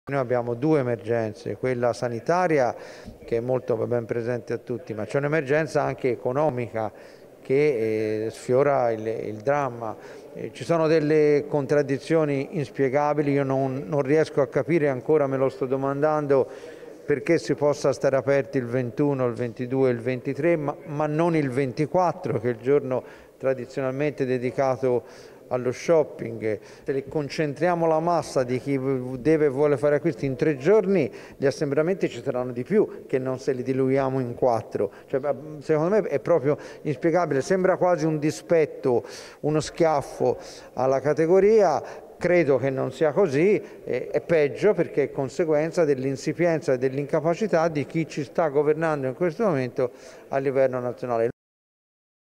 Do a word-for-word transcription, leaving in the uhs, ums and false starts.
Noi abbiamo due emergenze, quella sanitaria che è molto ben presente a tutti, ma c'è un'emergenza anche economica che eh, sfiora il, il dramma. Eh, ci sono delle contraddizioni inspiegabili, io non, non riesco a capire, ancora me lo sto domandando, perché si possa stare aperti il ventuno, il ventidue, il ventitré, ma, ma non il ventiquattro, che è il giorno tradizionalmente dedicato allo shopping. Se concentriamo la massa di chi deve e vuole fare acquisti in tre giorni, gli assembramenti ci saranno di più che non se li diluiamo in quattro. Cioè, secondo me è proprio inspiegabile, sembra quasi un dispetto, uno schiaffo alla categoria. Credo che non sia così, eh, è peggio perché è conseguenza dell'insipienza e dell'incapacità di chi ci sta governando in questo momento a livello nazionale.